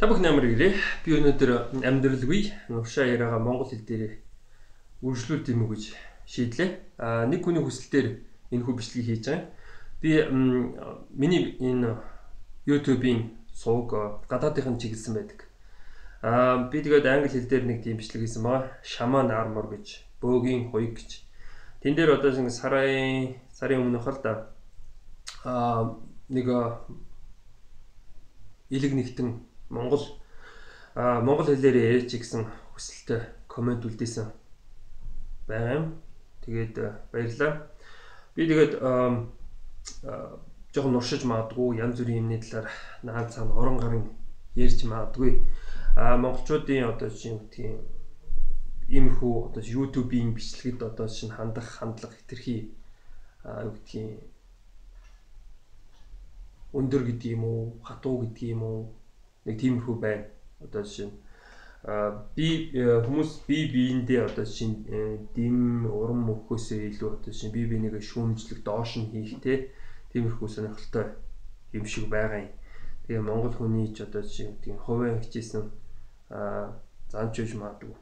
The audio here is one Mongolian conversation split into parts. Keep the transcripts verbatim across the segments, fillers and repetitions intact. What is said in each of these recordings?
Та бүхэн амар ирээ. Би өнөөдөр амьдралгүй нуршаа яриагаа монгол хэл дээр үргэлжлүүлт юм уу гэж шийдлээ. А нэг хүний хүсэлтээр энэ хүү бичлэгийг хийж байгаа. Би миний энэ YouTube-ийн сувг гадаадынхан чиглэсэн байдаг. А би тэгээд англи хэл дээр нэг тийм бичлэг хийсэн баа. Shaman Armor гэж, бөөгийн хуйг гэж. Тэн дээр одоо ингэ сарын сарын өмнөх л да а нэг илэг нэгтэн Монгол а монгол хэлээр ярьж гэсэн хүсэлтэй комент үлдээсэн байгаа юм. Тэгээд баярлалаа. Би тэгээд жоохон нуршиж магадгүй янз бүрийн юмны талаар наад цаана орон гарын ярьж магадгүй. А монголчуудын одоо чинь тийм иймэрхүү одоо YouTube-ийн бичлэгт одоо чинь хандах хандлага хэтэрхий а юу гэдгийг өндөр гэдэг юм уу, хатуу гэдэг юм уу нэг тиймэрхүү байна. Одоо жишээ нь би хүмүүс би биендээ одоо жишээ нь дэм урам мөхөөсөө илүү одоо жишээ нь би бинийгээ шүүмжлэх доош нь хийх те тиймэрхүү сонирхолтой юм шиг байгаа юм. Тэгээ монгол хүний ч одоо жишээ нь тийм хувийн хичээсэн занч үж магадгүй.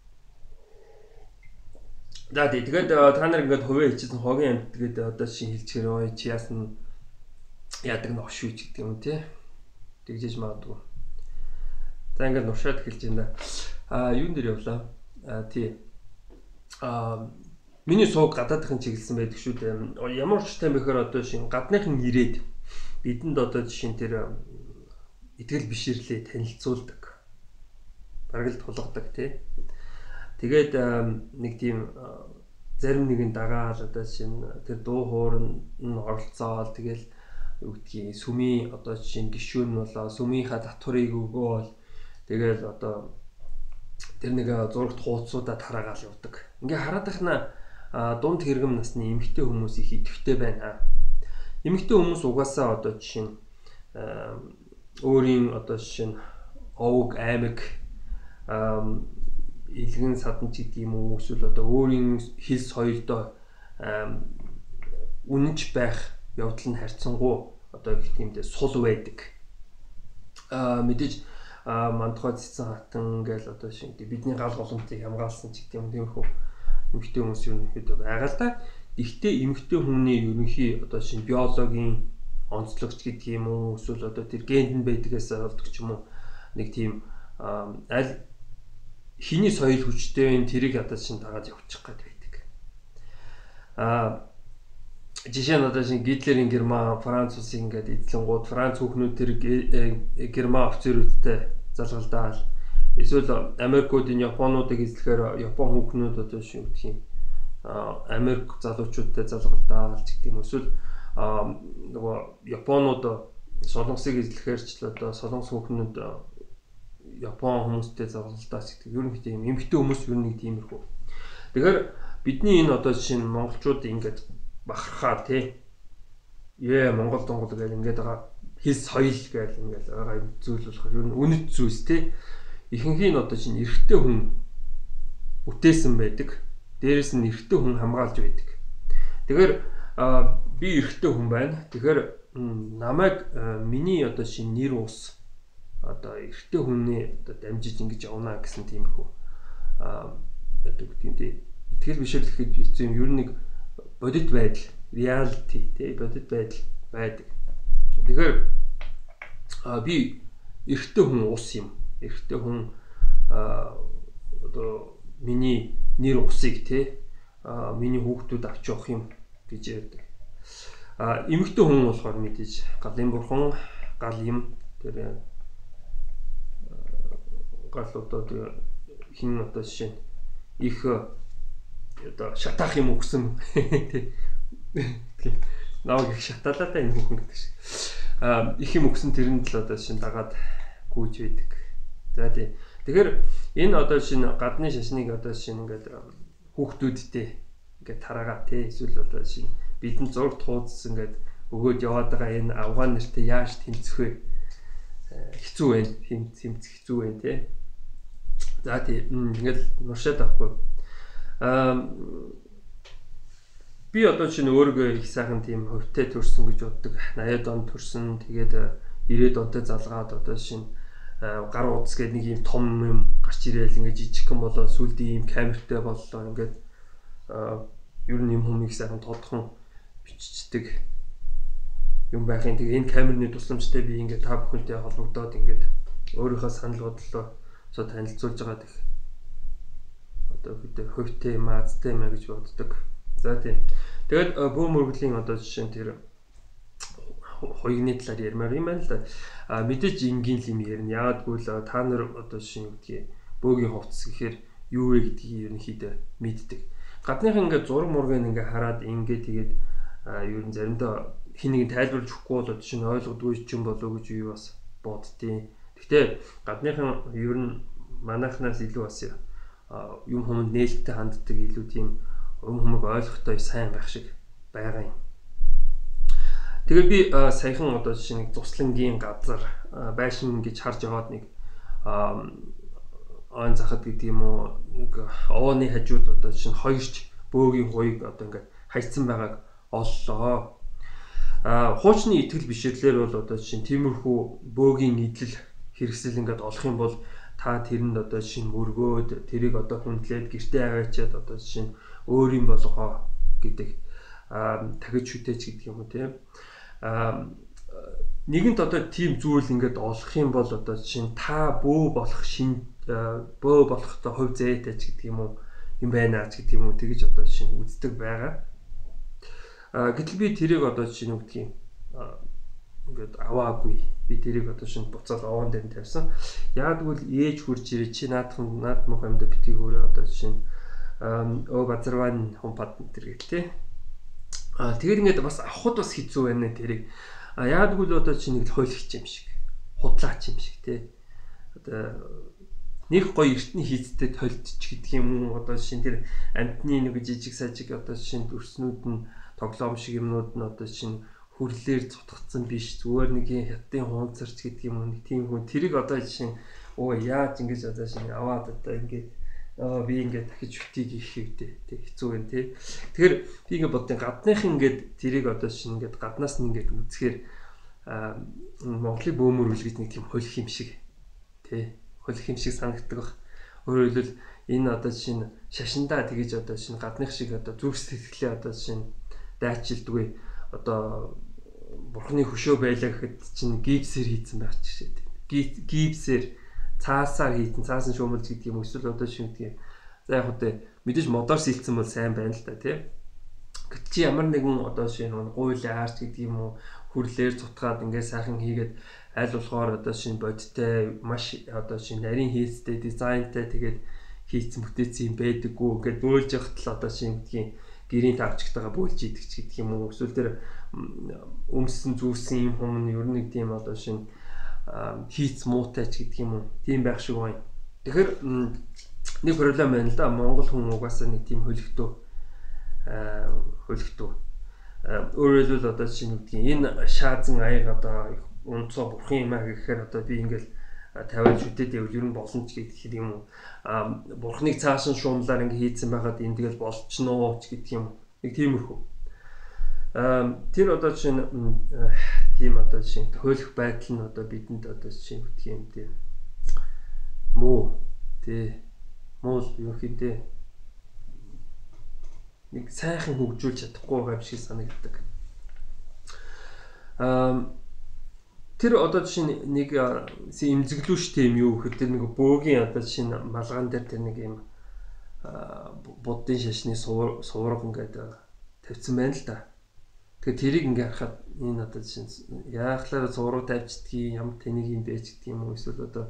За тэгээд та нар ингээд хувийн хичээсэн хогийн амт тэгээд одоо жишээ хэлчихээр ой чи яасан яадаг нь ош үуч гэдэг юм те. Тэгжиж магадгүй. За ингээд нуршаад эхэлж байна. А юун дээр явлаа? А тий. А миний сууг гадаадынхан чиглэсэн байдаг шүү дээ. Ямар ч тайм бэхээр одоо шин гадныхан ирээд бидэнд одоо жишээ нь тэр итгэл биширлээ танилцуулдаг. Бараг л тулгадаг тий. Тэгээд нэг тийм зарим нэгэн дагаал одоо шин тэр дуу хоорн нь оролцоол тэгэл юу гэдгийг сүмийн одоо жишээ нь гишүүн болоо сүмийнхаа татварыг өгөөл тэгэл одоо тэр нэг зурагт хуудсуудаа тараагаал явдаг. Ингээ хараад ихна дунд хэрэгм насны эмэгтэй хүмүүс их идэвхтэй байна. Эмэгтэй хүмүүс угаасаа одоо жишээ нь өөрийн одоо жишээ нь овг аймаг илгэн саданч гэдэг юм уу эсвэл одоо өөрийн хэл соёлдоо үнэнч байх явдал нь харьцангуй одоо гэх юмдээ сул байдаг. Аа мэдээж мандхой цэцэн хатан гээл одоо шиг бидний гал голомтыг хамгаалсан ч гэдэг юм тиймэрхүү эмэгтэй хүмүүс юу нэхэд байгаа л да. Гэхдээ эмэгтэй хүний ерөнхий одоо шиг биологийн онцлогч гэдэг юм уу эсвэл одоо тэр генд нь байдгаас болдог ч юм уу нэг тийм аль хиний соёл хүчтэй энэ тэрийг одоо шиг дагаад явчих гээд байдаг. Аа жишээ нь одоо шиг Гитлерийн Герман, Франц улсын ингээд эзлэнгууд Франц хүүхнүүд тэр Герман офицеруудтай залгалдаал эсвэл Америкуудын Японуудыг эзлэхээр Япон хүүхнүүд одоо шиг гэх юм Америк залуучуудтай залгалдаал гэдэг юм эсвэл нөгөө Японууд Солонгосыг эзлэхээр ч л одоо Солонгос хүүхнүүд Япон хүмүүстэй залгалдаас гэдэг ерөнхийдөө юм эмэгтэй хүмүүс ер нь нэг тиймэрхүү. Тэгэхээр бидний энэ одоо жишээ нь монголчууд ингээд бахархаа тий. Яа Монгол донгол гэж ингээд байгаа хэл соёл гэж ингээд байгаа юм зүйл болохоор ер нь үнэт зүйлс тий. Ихэнх нь одоо чинь эрэгтэй хүн үтээсэн байдаг. Дээрээс нь эрэгтэй хүн хамгаалж байдаг. Тэгэхээр би эрэгтэй хүн байна. Тэгэхээр намайг миний одоо чинь нэр ус одоо эрэгтэй хүний одоо дамжиж ингэж явна гэсэн тиймэрхүү аа одоо гэдэг итгэл бишэрлэхэд хэцүү юм ер нь нэг бодит байдал, reality тий бодит байдал байдаг. Тэгэхээр би эрэгтэй хүн ус юм. Эрэгтэй хүн одоо миний нэр усыг тий миний хүүхдүүд авч явах юм гэж ярьдаг. А эмэгтэй хүн болохоор мэдээж галын бурхан, гал юм тэр гал одоо хин одоо жишээ их одоо шатаах юм өгсөн тий. Наваг их шатаалаа та энэ хүүхэн гэдэг шиг. Аа их юм өгсөн тэрэнд л одоо шин дагаад гүйж байдаг. За тий. Тэгэхээр энэ одоо шин гадны шашныг одоо шин ингээд хүүхдүүдтэй ингээд тараагаа тий. Эсвэл одоо шин бидэн зургт хуудас ингээд өгөөд яваад байгаа энэ Афган нэртэй яаж тэмцэх вэ? Хэцүү байна. Тэмцэх хэцүү байна тий. За тий. Ингээд нуршаад авахгүй. Аа би одоо чинь өөрийгөө их сайхан тийм хөвтэй төрсөн гэж боддог. восемьдесят онд төрсөн. Тэгээд девяносто онтой залгаад одоо шинэ гар утас гэдэг нэг юм том юм гарч ирээл ингээд жижигхэн болоо сүлдээ юм камертай боллоо ингээд ер нь юм хүмүүс сайхан тодхон биччихдэг юм байхын. Тэгээ энэ камерны тусламжтай би ингээд та бүхэнтэй холбогдоод ингээд өөрийнхөө санал бодлоо цоо танилцуулж байгаа гэх одоо хэд хувьтай маазтай маа гэж боддог. За тийм. Тэгээд бөө мөргөлийн одоо жишээ нь тэр хоёрны талаар ярмаар юм байна л да. А мэдээж энгийн юм ярина. Яагадгүй л та нар одоо жишээ нь үгдгийг бөөгийн хувцас гэхээр юу вэ гэдгийг ерөнхийдөө мэддэг. Гадных ингээд зураг мургийг ингээд хараад ингээд тэгээд ер нь заримдаа хин нэг тайлбарлаж өгөхгүй бол жишээ нь ойлгодгүй ч юм болоо гэж юу бас боддیں۔ Гэхдээ гадныхан ер нь манайхнаас илүү бас юм хүмүүнд нээлттэй ханддаг илүү тийм юм хүмүүг ойлгохтой сайн байх шиг байгаа юм. Тэгээд би саяхан одоо жишээ нэг туслангийн газар байшин гэж харж яваад нэг он захад гэдэг юм уу нэг овооны хажууд одоо жишээ нь хоёрч бөөгийн хуйг одоо ингээд хайцсан байгааг оллоо. А хуучны итгэл бишэрлэр бол одоо жишээ нь тиймэрхүү бөөгийн идэл хэрэгсэл ингээд олох юм бол та тэрэнд одоо жишээ нь мөргөөд тэрийг одоо хүндлээд гэртээ аваачаад одоо жишээ нь өөр юм болгоо гэдэг тагиж шүтээч гэдэг юм уу тийм. А нэгэнт одоо тийм зүйл ингээд олох юм бол одоо жишээ нь та бөө болох шин бөө болохтой хувь зээтэйч гэдэг юм уу юм байна ч гэдэг юм уу тэгэж одоо жишээ нь үздэг байгаа. А гэтэл би тэрийг одоо жишээ нь үгдгийг ингээд аваагүй. Би тэрийг одоо шинэ буцаад овоон дээр тавьсан. Яг тэгвэл ээж хурж ирээ чи наадхан наад мох амьда битгий хөөрэ одоо жишээ нь өө газарван хумпад тэр гэл тээ. А тэгээд ингээд бас авахд бас хэцүү байна тэрийг. А яг тэгвэл одоо чи нэг л хойлох юм шиг. Худлаач юм шиг тээ. Одоо нэг гоё эртний хийцтэй толдч гэдэг юм уу одоо жишээ нь тэр амтны нэг жижиг сажиг одоо жишээ нь өрснүүд нь тоглоом шиг юмнууд нь одоо жишээ нь хүрлээр цутгацсан биш зүгээр нэг хятадын хуунцарч гэдэг юм уу нэг тийм хүн тэрийг одоо жишээ нь оо яаж ингэж одоо жишээ аваад одоо ингээд аа би ингээд дахиж шүтгийг хийх хэвтэй тэг хэцүү байна тий. Тэгэхээр би ингээд бодсон гадных ингээд тэрийг одоо жишээ нь ингээд гаднаас нь ингээд үзэхээр Монголын бөөмөр үл гэж нэг тийм холих юм шиг тий холих юм шиг санагддаг баг. Өөрөөр хэлбэл энэ одоо жишээ нь шашиндаа тэгэж одоо жишээ нь гадных шиг одоо зүрх сэтгэлээ одоо жишээ нь дайчилдгүй одоо бурхны хөшөө байлаа гэхэд чинь гипсээр хийцэн байх ч гэсэн гипсээр цаасаар хийцэн цаасан шуумалж гэдэг юм эсвэл одоо шинэ за яг үгүй мэдээж модоор сэлцэн бол сайн байна л да тий. Гэвч чи ямар нэгэн одоо шинэ гуйлын аарч гэдэг юм уу хүрлээр цутгаад ингээд сайхан хийгээд аль болохоор одоо шинэ бодиттой маш одоо шинэ нарийн хийцтэй дизайнтай тэгээд хийцэн бүтээсэн юм байдаггүй ингээд бөөлж явахт л одоо шинэ гэдгийг гэрийн тавчгтайгаа бөөлж идэх ч гэдэг юм уу эсвэл тэр өмсөн зүүсэн юм хүмүүс ер нь нэг тийм одоо шинэ хийц муутай ч гэдэг юм уу тийм байх шиг байна. Тэгэхээр нэг проблем байна л да. Монгол хүн угаасаа нэг тийм хөлөгтөө хөлөгтөө өөрөөр хэлбэл одоо чинь үгдгийн энэ шаазан аяг одоо унцоо бурхан юм аа гэхээр одоо би ингээл тавиад шүтээд явал ер нь болно ч гэдэг юм уу бурхныг цаашин шуумлаар ингээ хийцэн байгаад энэ тэгэл болчихноо ч гэдэг юм нэг тиймэрхүү тэр одоо чинь тийм одоо чинь хөөлөх байдал нь одоо бидэнд одоо чинь үгдэх юм тийм муу тий муу юу хийдэ нэг сайхан хөгжүүлж чадахгүй байгаа юм шиг санагддаг. Аа тэр одоо жишээ нэг имзэглүүштэй юм юу гэхээр тэр нэг бөөгийн одоо жишээ малган дээр тэр нэг юм буддын шашны сувраг ингээд тавьсан байна л да. Тэгэхээр тэрийг ингээ харахад энэ одоо жишээ яахлаар зураг тавьчихдгийг ямар тэнийг юм байж гэдэг юм уу эсвэл одоо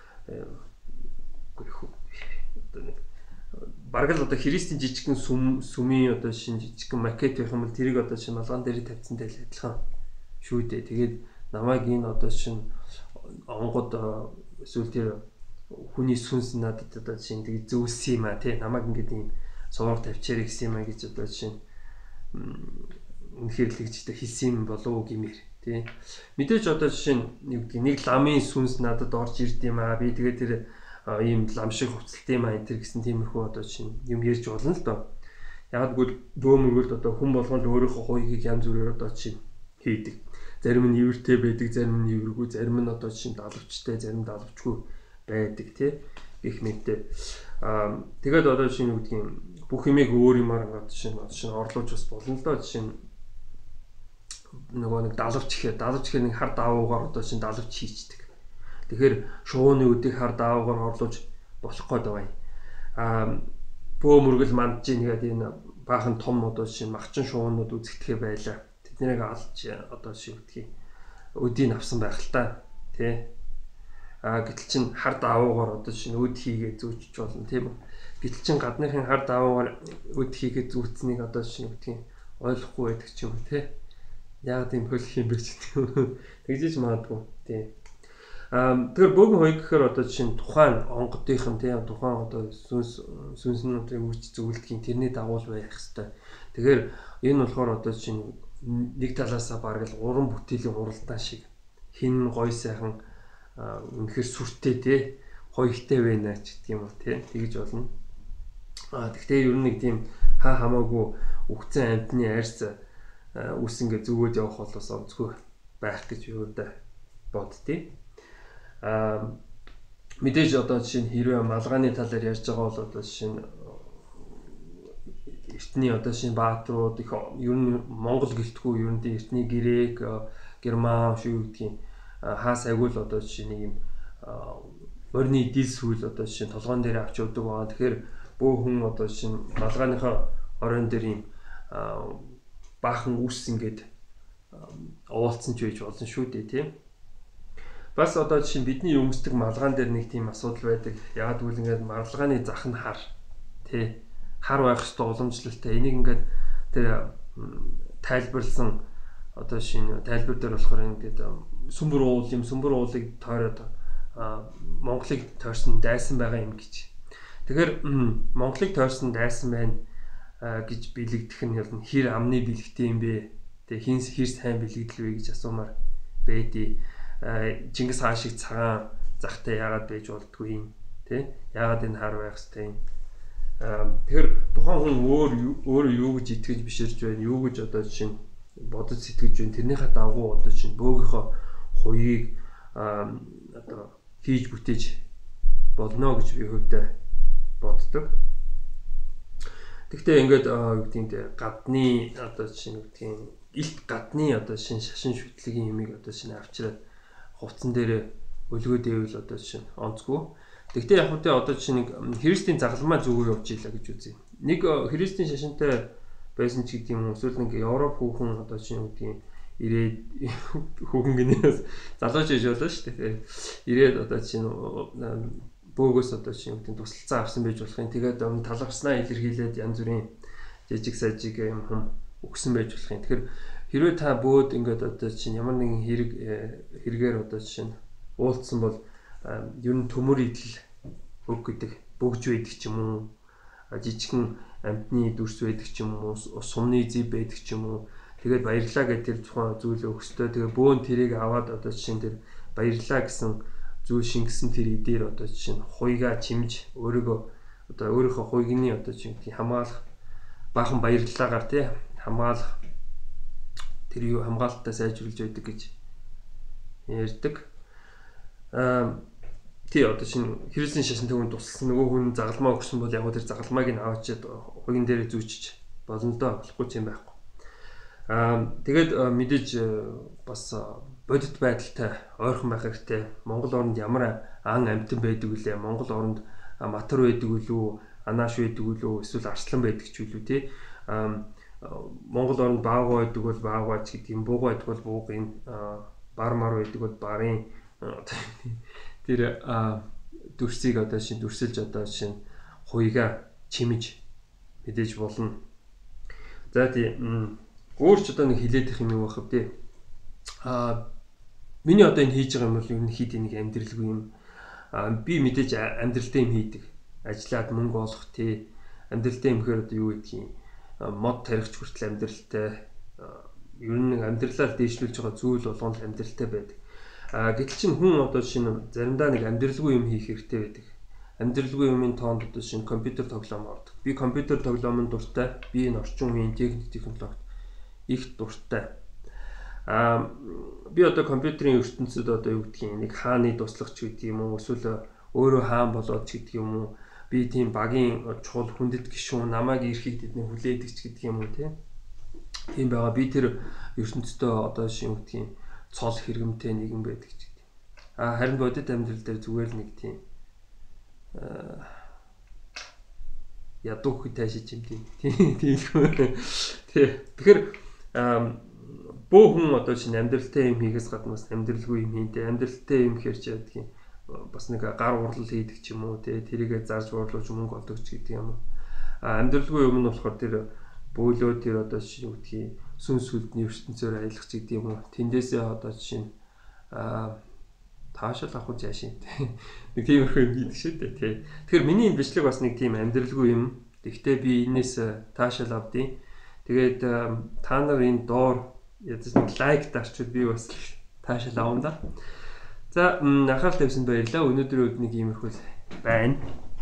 одоо нэг бараг л одоо христийн жижигхэн сүм сүмийн одоо шинэ жижигхэн макет байх юм бол тэрийг одоо шинэ малган дээр тавьсантай л адилхан шүү дээ. Тэгээд намайг энэ одоо шинэ онгод эсвэл тэр хүний сүнс надад одоо шинэ тэг зөвсөн юм а тий намайг ингээд ийм зураг тавьчаар гэсэн юм а гэж одоо шинэ үнэхээр л гэж хэлсэн юм болов уу гэмээр тий мэдээж одоо жишээ нь нэг ламын сүнс надад орж ирд юм а би тэгээд тэр ийм лам шиг хувцалт юм а энэ төр гэсэн тиймэрхүү одоо чинь юм ярьж болно л доо. Яг тэгвэл бөөмөргөлд одоо хүн болгонд өөрийнхөө хуйгийг янз бүрээр одоо чинь хийдэг. зарим нь ивэртэй байдаг, зарим нь ивэргүй, зарим нь одоо жишээ нь далавчтай, зарим далавчгүй байдаг тий гэх мэттэй. Аа тэгээд одоо жишээ нь үгдгийн бүх юмыг өөр юмар одоо жишээ нь жишээ нь орлуулж бас болно л доо. Жишээ нь нөгөө нэг далавч ихээр далавч ихээр нэг хар даавуугаар одоо жишээ нь далавч хийчдэг. Тэгэхээр шувууны үдийг хар даавуугаар орлуулж болох гээд байгаа юм. Аа бөө мөргөл мандж нэгээд энэ баахан том одоо жишээ нь махчин шуунууд үзэгдэхэ байлаа. Тэднийг алж одоо жишээ үгдгийг өдийг авсан байх л та тий. А гэтэл чин хар даавуугаар одоо жишээ нь өд хийгээ зүүчж болно тийм үү. Гэтэл чин гадныхын хар даавуугаар өд хийгээ зүүцнийг одоо жишээ нь үгдгийг ойлгохгүй байдаг ч юм уу тий. Яг тийм хөлөх юм биш тийм. Тэгжиж магадгүй тий. Аа тэгэхээр бөөгөн хоёг гэхээр одоо жишээ нь тухайн онгодынх нь тийм тухайн одоо сүнс сүнснүүдийн үүч зөвлөдгийн тэрний дагуул байх хэвээр. Тэгэхээр энэ болохоор одоо жишээ нь нэг талаасаа бараг л уран бүтээлийн уралдаан шиг хин гой сайхан үнэхээр сүртэй тий хоёртой байна ч гэдэг юм уу тий тэгж болно. Аа тэгтээ ер нь нэг тийм хаа хамаагүй үхсэн амьтны арьс үс ингээ зүгөөд явах болоос онцгүй байх гэж юудаа боддتي. Аа мэдээж одоо жишээ нь хэрвээ малгайны талаар ярьж байгаа бол одоо жишээ нь эртний одоо жишээ нь баатрууд их ер нь Монгол гэлтгүй ер нь эртний грек, герман шүү гэдгийг хаас агуул одоо жишээ нэг юм орны дил сүүл одоо жишээ нь толгоон дээр авч явдаг байгаа. Тэгэхээр бөө хүн одоо жишээ нь малгайныхаа оройн дээр юм баахан үс ингээд уулцсан ч байж болно шүү дээ тийм. Бас одоо жишээ бидний өмсдөг малгаан дээр нэг тийм асуудал байдаг. Яг тэгвэл ингээд малгааны зах нь хар тий хар байх ёстой уламжлалтай. Энийг ингээд тэр тайлбарлсан одоо шинэ тайлбар дээр болохоор ингээд сүмбэр уул юм сүмбэр уулыг тойроод Монголыг тойрсон дайсан байгаа юм гэж. Тэгэхээр Монголыг тойрсон дайсан байна гэж бэлэгдэх нь ялна хэр амны бэлэгтэй юм бэ? Тэгээ хин хэр сайн бэлэгдэл вэ гэж асуумаар байдий. Чингис хаан шиг цагаан захтай яагаад байж болдгүй юм тий яагаад энэ хар байх хэвтэй юм. Тэгэхээр тухайн хүн өөр өөр юу гэж итгэж биширж байна юу гэж одоо жишээ нь бодож сэтгэж байна тэрнийхээ дагуу одоо чинь бөөгийнхөө хуйгийг одоо хийж бүтээж болно гэж би хөвдөө боддог. Тэгвэл ингээд үгдийн гадны одоо жишээ нь үгдийн илт гадны одоо шин шашин шүтлэгийн юмыг одоо шинэ авчираад хувцсан дээр өлгөө дэвэл одоо жишээ нь онцгүй. Тэгтээ яг үүтээ одоо жишээ нэг христийн загалмаа зүгээр явж ийлаа гэж үзье. Нэг христийн шашинтай байсан ч гэдэг юм эсвэл нэг Европ хүүхэн одоо жишээ нь үгдийн ирээд хүүхэн гинээс залууч ээж болоо шүү дээ. Ирээд одоо жишээ нь бөөгөөс одоо жишээ нь тусалцаа авсан байж болох юм. Тэгээд талархснаа илэрхийлээд янз бүрийн жижиг сажиг юм хүм өгсөн байж болох юм. Тэгэхээр хэрвээ та бөөд ингээд одоо чинь ямар нэгэн хэрэг хэрэгээр одоо жишээ нь уулцсан бол ер нь төмөр идэл өг гэдэг бөгж байдаг ч юм уу жижигхэн амтны дүрс байдаг ч юм уу сумны зэв байдаг ч юм уу тэгээд баярлаа гэдэг тэр тухайн зүйлээ өгсдөө тэгээ бөөн тэрийг аваад одоо жишээ нь тэр баярлаа гэсэн зүйл шингэсэн тэр идээр одоо жишээ нь хуйгаа чимж өөрийгөө одоо өөрийнхөө хуйгны одоо чинь хамгаалах баахан баярлалаагаар тий хамгаалах тэр юу хамгаалтаа сайжруулж байдаг гэж ярьдаг. Аа тий одоо шинэ христийн шашин төвөнд тусалсан нөгөө хүн загалмаа өгсөн бол яг тэр загалмааг нь аваачаад хуйн дээр зүүчиж болно доо болохгүй юм байхгүй. Аа тэгээд мэдээж бас бодит байдалтай ойрхон байх хэрэгтэй. Монгол оронд ямар ан амтан байдаг вүлээ? Монгол оронд матар байдаг үлээ, анааш байдаг үлээ, эсвэл арслан байдаг ч үлээ тий. Аа Монгол оронд баагаа байдаг бол баагаач гэдэг юм, буугаа байдаг бол буугын, бар мар байдаг бол барын тэр дүрсийг одоо шин дүрсэлж одоо шин хуйгаа чимэж мэдээж болно. За тийм өөрч одоо нэг хилээд их юм байх вэ тий. Аа миний одоо энэ хийж байгаа юм бол ер нь хит энийг амьдралгүй юм. Аа би мэдээж амьдралтай юм хийдэг. Ажиллаад мөнгө олох тий. Амьдралтай юм гэхээр одоо юу гэдгийг мод тарихч хүртэл амьдралтай ер нь амьдралаар дээшлүүлж байгаа зүйл болгоно л амьдралтай байдаг. А гэтэл чинь хүн одоо шинэ заримдаа нэг амьдралгүй юм хийх хэрэгтэй байдаг. Амьдралгүй юмын тоонд одоо шинэ компьютер тоглоом ордог. Би компьютер тоглоомын дуртай, би энэ орчин үеийн техник технологид их дуртай. Аа би одоо компьютерийн ертөнцид одоо юу гэдгийг нэг хааны туслагч гэдэг юм уу эсвэл өөрөө хаан болоод ч гэдэг юм уу би тийм багийн чухал хүндэт гишүүн намайг ирэхийг тэдний хүлээдэг ч гэдэг юм уу тийм байгаа би тэр ертөнцийн одоо шин үгдгийн цол хэрэгмтэй нэгэн байдаг ч гэдэг. А харин бодит амьдрал дээр зүгээр л нэг тийм ядуу хэ таашиж юм тийм тийм тэгэхээр бөө хүн одоо чинь амьдралтай юм хийгээс гадна бас амьдралгүй юм хийдэ амьдралтай юм хэрч ядгийн бас нэг гар урлал хийдэг ч юм уу те тэрийгэ зарж уурлуулж мөнгө олдог ч гэдэг юм. А амьдралгүй юм нь болохоор тэр бөөлөө тэр одоо чинь үгдгийн сүнс сүлдний ертөнцөөр аялах ч гэдэг юм уу. Тэндээсээ одоо чинь а таашаал авах заашин нэг тиймэрхүү юм хийдэг шүү дээ тий. Тэгэхээр миний энэ бичлэг бас нэг тийм амьдралгүй юм. Гэхдээ би энэс таашаал авдیں۔ Тэгээд та нар энэ доор ядаж нэг лайк дарчвал би бас таашаал авна да. За анхаарал тавьсан баярлалаа. Өнөөдрийн өдөр нэг иймэрхүү байна.